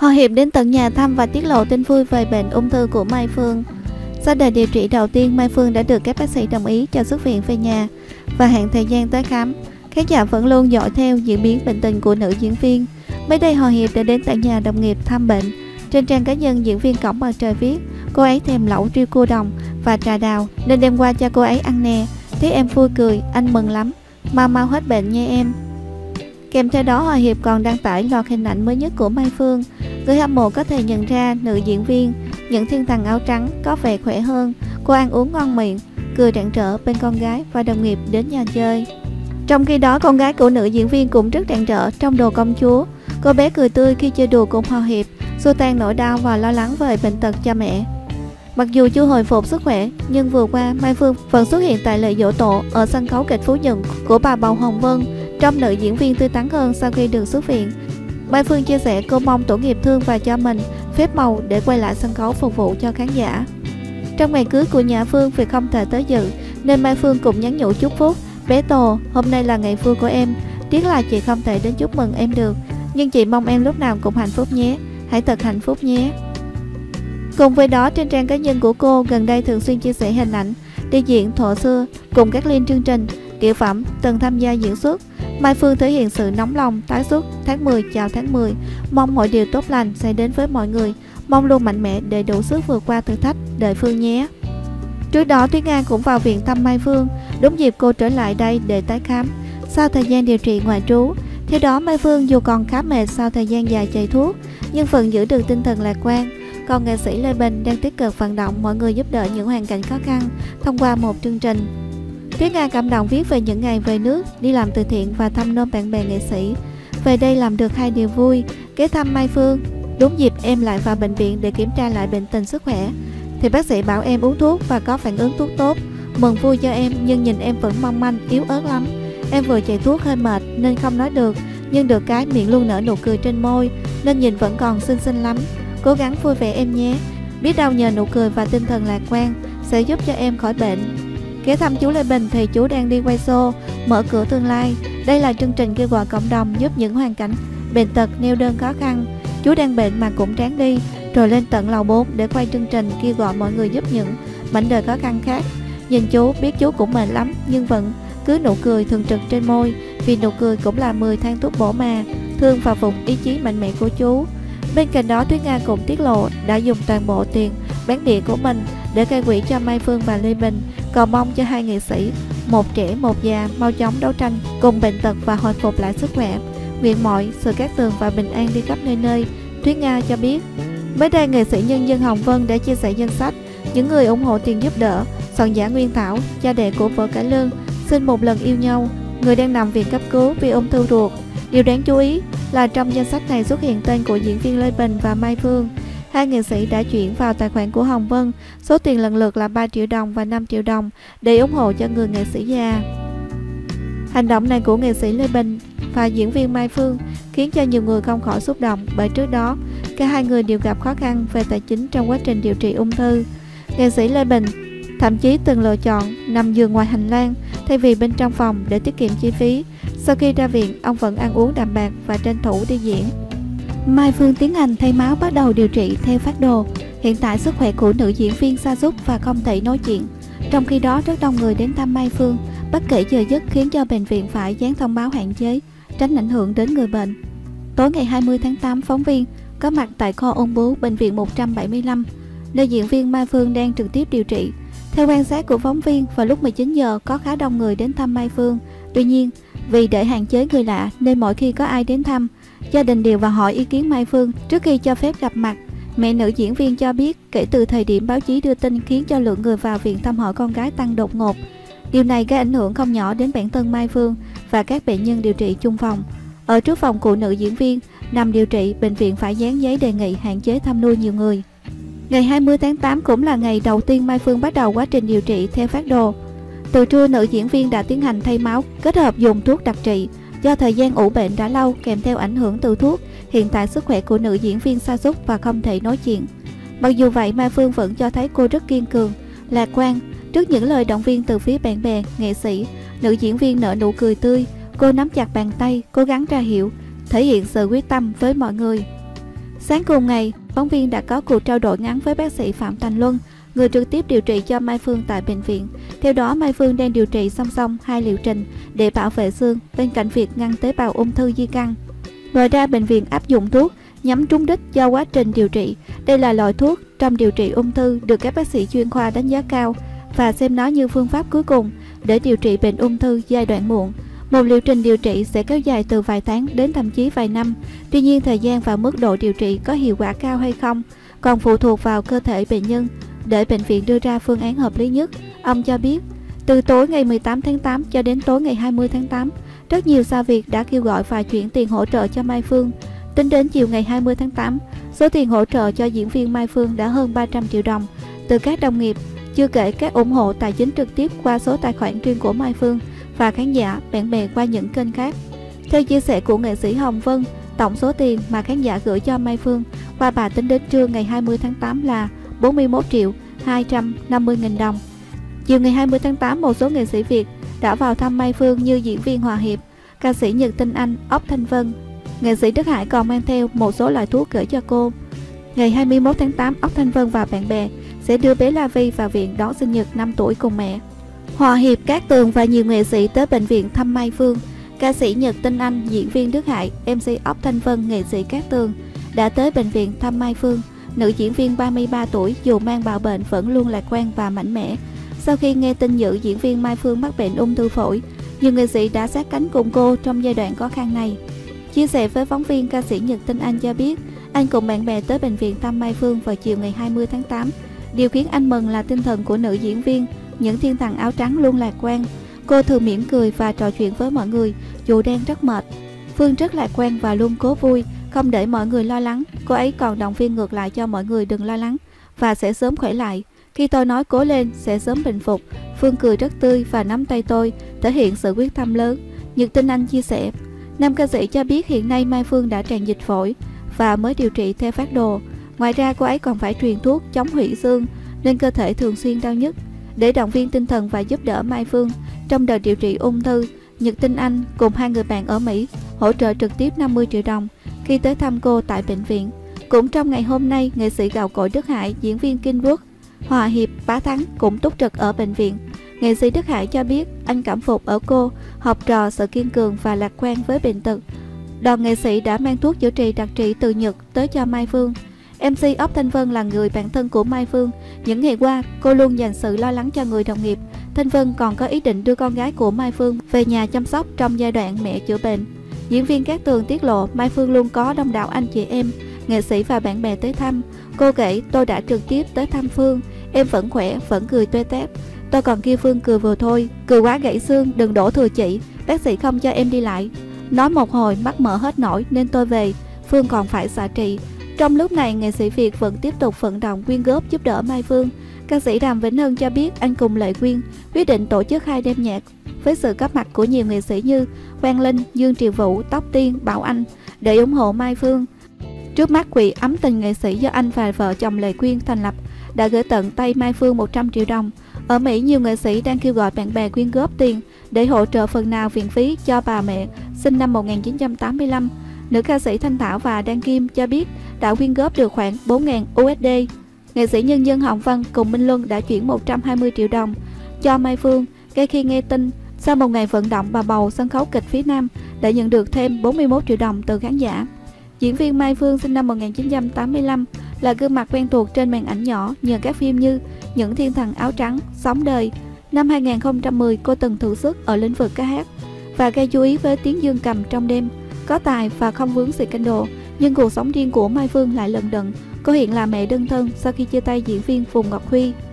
Họ Hiệp đến tận nhà thăm và tiết lộ tin vui về bệnh ung thư của Mai Phương. Sau đợt điều trị đầu tiên, Mai Phương đã được các bác sĩ đồng ý cho xuất viện về nhà và hẹn thời gian tới khám. Khán giả vẫn luôn dõi theo diễn biến bệnh tình của nữ diễn viên. Mới đây, Họ Hiệp đã đến tận nhà đồng nghiệp thăm bệnh. Trên trang cá nhân, diễn viên Cổng Mặt Trời viết cô ấy thèm lẩu riêu cua đồng và trà đào nên đem qua cho cô ấy ăn nè. Thấy em vui cười, anh mừng lắm. Mau hết bệnh nha em. Kèm theo đó, Họ Hiệp còn đăng tải loạt hình ảnh mới nhất của Mai Phương. Người hâm mộ có thể nhận ra nữ diễn viên những thiên thần áo trắng có vẻ khỏe hơn. Cô ăn uống ngon miệng, cười rạng rỡ bên con gái và đồng nghiệp đến nhà chơi. Trong khi đó, con gái của nữ diễn viên cũng rất rạng rỡ trong đồ công chúa. Cô bé cười tươi khi chơi đùa cùng Họ Hiệp, xua tan nỗi đau và lo lắng về bệnh tật cho mẹ. Mặc dù chưa hồi phục sức khỏe, nhưng vừa qua Mai Phương vẫn xuất hiện tại lễ giỗ tổ ở sân khấu kịch Phú Nhuận của bà Bầu Hồng Vân, trong nữ diễn viên tươi tắn hơn sau khi được xuất viện. Mai Phương chia sẻ cô mong tổ nghiệp thương và cho mình phép màu để quay lại sân khấu phục vụ cho khán giả. Trong ngày cưới của nhà Phương vì không thể tới dự nên Mai Phương cũng nhắn nhủ chúc phúc: bé Tồ, hôm nay là ngày vui của em, tiếc là chị không thể đến chúc mừng em được, nhưng chị mong em lúc nào cũng hạnh phúc nhé, hãy thật hạnh phúc nhé. Cùng với đó, trên trang cá nhân của cô gần đây thường xuyên chia sẻ hình ảnh đi diễn thuở xưa cùng các liên chương trình tiểu phẩm từng tham gia diễn xuất. Mai Phương thể hiện sự nóng lòng tái xuất tháng 10 chào tháng 10, mong mọi điều tốt lành sẽ đến với mọi người, mong luôn mạnh mẽ để đủ sức vượt qua thử thách, đợi Phương nhé. Trước đó, Thúy Nga cũng vào viện thăm Mai Phương, đúng dịp cô trở lại đây để tái khám sau thời gian điều trị ngoại trú. Theo đó, Mai Phương dù còn khá mệt sau thời gian dài chạy thuốc, nhưng vẫn giữ được tinh thần lạc quan. Còn nghệ sĩ Lê Bình đang tích cực vận động mọi người giúp đỡ những hoàn cảnh khó khăn thông qua một chương trình. Thúy Nga cảm động viết về những ngày về nước, đi làm từ thiện và thăm nom bạn bè nghệ sĩ. Về đây làm được hai điều vui, ghé thăm Mai Phương, đúng dịp em lại vào bệnh viện để kiểm tra lại bệnh tình sức khỏe, thì bác sĩ bảo em uống thuốc và có phản ứng thuốc tốt. Mừng vui cho em, nhưng nhìn em vẫn mong manh, yếu ớt lắm. Em vừa chạy thuốc hơi mệt nên không nói được, nhưng được cái miệng luôn nở nụ cười trên môi, nên nhìn vẫn còn xinh xinh lắm. Cố gắng vui vẻ em nhé, biết đâu nhờ nụ cười và tinh thần lạc quan sẽ giúp cho em khỏi bệnh. Ghé thăm chú Lê Bình thì chú đang đi quay show Mở Cửa Tương Lai. Đây là chương trình kêu gọi cộng đồng giúp những hoàn cảnh bệnh tật neo đơn khó khăn. Chú đang bệnh mà cũng ráng đi, rồi lên tận lầu 4 để quay chương trình kêu gọi mọi người giúp những mảnh đời khó khăn khác. Nhìn chú, biết chú cũng mệt lắm nhưng vẫn cứ nụ cười thường trực trên môi, vì nụ cười cũng là 10 thang thuốc bổ mà. Thương và phục ý chí mạnh mẽ của chú. Bên cạnh đó, Thúy Nga cũng tiết lộ đã dùng toàn bộ tiền bán đĩa của mình để gây quỹ cho Mai Phương và Lê Bình, cầu mong cho hai nghệ sĩ, một trẻ một già, mau chóng đấu tranh cùng bệnh tật và hồi phục lại sức khỏe. Nguyện mọi sự cát tường và bình an đi khắp nơi nơi. Thúy Nga cho biết. Mới đây, nghệ sĩ nhân dân Hồng Vân đã chia sẻ danh sách những người ủng hộ tiền giúp đỡ. Soạn giả Nguyên Thảo, cha đẻ của vợ cải lương, xin một lần yêu nhau, người đang nằm viện cấp cứu vì ung thư ruột. Điều đáng chú ý là trong danh sách này xuất hiện tên của diễn viên Lê Bình và Mai Phương. Hai nghệ sĩ đã chuyển vào tài khoản của Hồng Vân số tiền lần lượt là 3 triệu đồng và 5 triệu đồng để ủng hộ cho người nghệ sĩ già. Hành động này của nghệ sĩ Lê Bình và diễn viên Mai Phương khiến cho nhiều người không khỏi xúc động, bởi trước đó cả hai người đều gặp khó khăn về tài chính trong quá trình điều trị ung thư. Nghệ sĩ Lê Bình thậm chí từng lựa chọn nằm giường ngoài hành lang thay vì bên trong phòng để tiết kiệm chi phí. Sau khi ra viện, ông vẫn ăn uống đạm bạc và tranh thủ đi diễn. Mai Phương tiến hành thay máu, bắt đầu điều trị theo phác đồ. Hiện tại sức khỏe của nữ diễn viên sa sút và không thể nói chuyện. Trong khi đó, rất đông người đến thăm Mai Phương bất kể giờ giấc, khiến cho bệnh viện phải dán thông báo hạn chế, tránh ảnh hưởng đến người bệnh. Tối ngày 20 tháng 8, phóng viên có mặt tại kho ung bướu bệnh viện 175, nơi diễn viên Mai Phương đang trực tiếp điều trị. Theo quan sát của phóng viên, vào lúc 19 giờ có khá đông người đến thăm Mai Phương. Tuy nhiên, vì để hạn chế người lạ nên mỗi khi có ai đến thăm, gia đình đều vào hỏi ý kiến Mai Phương trước khi cho phép gặp mặt. Mẹ nữ diễn viên cho biết kể từ thời điểm báo chí đưa tin khiến cho lượng người vào viện thăm hỏi con gái tăng đột ngột. Điều này gây ảnh hưởng không nhỏ đến bản thân Mai Phương và các bệnh nhân điều trị chung phòng. Ở trước phòng của nữ diễn viên nằm điều trị, bệnh viện phải dán giấy đề nghị hạn chế thăm nuôi nhiều người. Ngày 20 tháng 8 cũng là ngày đầu tiên Mai Phương bắt đầu quá trình điều trị theo phác đồ. Từ trưa, nữ diễn viên đã tiến hành thay máu kết hợp dùng thuốc đặc trị. Do thời gian ủ bệnh đã lâu kèm theo ảnh hưởng từ thuốc, hiện tại sức khỏe của nữ diễn viên sa sút và không thể nói chuyện. Mặc dù vậy, Mai Phương vẫn cho thấy cô rất kiên cường, lạc quan. Trước những lời động viên từ phía bạn bè, nghệ sĩ, nữ diễn viên nở nụ cười tươi. Cô nắm chặt bàn tay, cố gắng ra hiệu, thể hiện sự quyết tâm với mọi người. Sáng cùng ngày, phóng viên đã có cuộc trao đổi ngắn với bác sĩ Phạm Thành Luân, người trực tiếp điều trị cho Mai Phương tại bệnh viện. Theo đó, Mai Phương đang điều trị song song 2 liệu trình để bảo vệ xương bên cạnh việc ngăn tế bào ung thư di căn. Ngoài ra, bệnh viện áp dụng thuốc nhắm trúng đích do quá trình điều trị. Đây là loại thuốc trong điều trị ung thư được các bác sĩ chuyên khoa đánh giá cao và xem nó như phương pháp cuối cùng để điều trị bệnh ung thư giai đoạn muộn. Một liệu trình điều trị sẽ kéo dài từ vài tháng đến thậm chí vài năm. Tuy nhiên, thời gian và mức độ điều trị có hiệu quả cao hay không còn phụ thuộc vào cơ thể bệnh nhân để bệnh viện đưa ra phương án hợp lý nhất. Ông cho biết, từ tối ngày 18 tháng 8 cho đến tối ngày 20 tháng 8, rất nhiều sao Việt đã kêu gọi và chuyển tiền hỗ trợ cho Mai Phương. Tính đến chiều ngày 20 tháng 8, số tiền hỗ trợ cho diễn viên Mai Phương đã hơn 300 triệu đồng từ các đồng nghiệp, chưa kể các ủng hộ tài chính trực tiếp qua số tài khoản riêng của Mai Phương và khán giả, bạn bè qua những kênh khác. Theo chia sẻ của nghệ sĩ Hồng Vân, tổng số tiền mà khán giả gửi cho Mai Phương qua bà tính đến trưa ngày 20 tháng 8 là 41 triệu 250 nghìn đồng. Chiều ngày 20 tháng 8, một số nghệ sĩ Việt đã vào thăm Mai Phương như diễn viên Hòa Hiệp, ca sĩ Nhật Tinh Anh, Ốc Thanh Vân. Nghệ sĩ Đức Hải còn mang theo một số loại thuốc gửi cho cô. Ngày 21 tháng 8, Ốc Thanh Vân và bạn bè sẽ đưa bé La Vi vào viện đón sinh nhật 5 tuổi cùng mẹ. Hòa Hiệp, Cát Tường và nhiều nghệ sĩ tới bệnh viện thăm Mai Phương. Ca sĩ Nhật Tinh Anh, diễn viên Đức Hải, MC Ốc Thanh Vân, nghệ sĩ Cát Tường đã tới bệnh viện thăm Mai Phương. Nữ diễn viên 33 tuổi dù mang bạo bệnh vẫn luôn lạc quan và mạnh mẽ. Sau khi nghe tin nữ diễn viên Mai Phương mắc bệnh ung thư phổi, nhiều nghệ sĩ đã sát cánh cùng cô trong giai đoạn khó khăn này. Chia sẻ với phóng viên, ca sĩ Nhật Tinh Anh cho biết anh cùng bạn bè tới bệnh viện thăm Mai Phương vào chiều ngày 20 tháng 8. Điều khiến anh mừng là tinh thần của nữ diễn viên, những thiên thần áo trắng luôn lạc quan. Cô thường mỉm cười và trò chuyện với mọi người dù đang rất mệt. Phương rất lạc quan và luôn cố vui, không để mọi người lo lắng. Cô ấy còn động viên ngược lại cho mọi người đừng lo lắng và sẽ sớm khỏe lại. Khi tôi nói cố lên, sẽ sớm bình phục, Phương cười rất tươi và nắm tay tôi, thể hiện sự quyết tâm lớn. Nhật Tinh Anh chia sẻ, nam ca sĩ cho biết hiện nay Mai Phương đã tràn dịch phổi và mới điều trị theo phác đồ. Ngoài ra, cô ấy còn phải truyền thuốc chống hủy xương nên cơ thể thường xuyên đau nhức. Để động viên tinh thần và giúp đỡ Mai Phương trong đợt điều trị ung thư, Nhật Tinh Anh cùng 2 người bạn ở Mỹ hỗ trợ trực tiếp 50 triệu đồng khi tới thăm cô tại bệnh viện. Cũng trong ngày hôm nay, nghệ sĩ gạo cội Đức Hải, diễn viên Kinh Quốc, Hòa Hiệp, Bá Thắng cũng túc trực ở bệnh viện. Nghệ sĩ Đức Hải cho biết anh cảm phục ở cô, học trò sự kiên cường và lạc quan với bệnh tật. Đoàn nghệ sĩ đã mang thuốc chữa trị đặc trị từ Nhật tới cho Mai Phương. MC Ốc Thanh Vân là người bạn thân của Mai Phương. Những ngày qua, cô luôn dành sự lo lắng cho người đồng nghiệp. Thanh Vân còn có ý định đưa con gái của Mai Phương về nhà chăm sóc trong giai đoạn mẹ chữa bệnh. Diễn viên Cát Tường tiết lộ Mai Phương luôn có đông đảo anh chị em, nghệ sĩ và bạn bè tới thăm. Cô kể, tôi đã trực tiếp tới thăm Phương, em vẫn khỏe, vẫn cười tươi tét. Tôi còn kêu Phương cười vừa thôi, cười quá gãy xương, đừng đổ thừa chỉ, bác sĩ không cho em đi lại. Nói một hồi mắt mở hết nổi nên tôi về, Phương còn phải xạ trị. Trong lúc này, nghệ sĩ Việt vẫn tiếp tục vận động quyên góp giúp đỡ Mai Phương. Ca sĩ Đàm Vĩnh Hưng cho biết anh cùng Lệ Quyên quyết định tổ chức 2 đêm nhạc với sự góp mặt của nhiều nghệ sĩ như Quang Linh, Dương Triều Vũ, Tóc Tiên, Bảo Anh để ủng hộ Mai Phương. Trước mắt, quỹ ấm tình nghệ sĩ do anh và vợ chồng Lệ Quyên thành lập đã gửi tận tay Mai Phương 100 triệu đồng. Ở Mỹ, nhiều nghệ sĩ đang kêu gọi bạn bè quyên góp tiền để hỗ trợ phần nào viện phí cho bà mẹ sinh năm 1985. Nữ ca sĩ Thanh Thảo và Đan Kim cho biết đã quyên góp được khoảng 4.000 USD. Nghệ sĩ nhân dân Hồng Vân cùng Minh Luân đã chuyển 120 triệu đồng cho Mai Phương. Ngay khi nghe tin, sau một ngày vận động, bà bầu sân khấu kịch phía Nam đã nhận được thêm 41 triệu đồng từ khán giả. Diễn viên Mai Phương sinh năm 1985 là gương mặt quen thuộc trên màn ảnh nhỏ nhờ các phim như Những Thiên Thần Áo Trắng, Sống Đời. Năm 2010, cô từng thử sức ở lĩnh vực ca hát và gây chú ý với tiếng dương cầm trong đêm. Có tài và không vướng scandal, nhưng cuộc sống riêng của Mai Phương lại lận đận. Cô hiện là mẹ đơn thân sau khi chia tay diễn viên Phùng Ngọc Huy.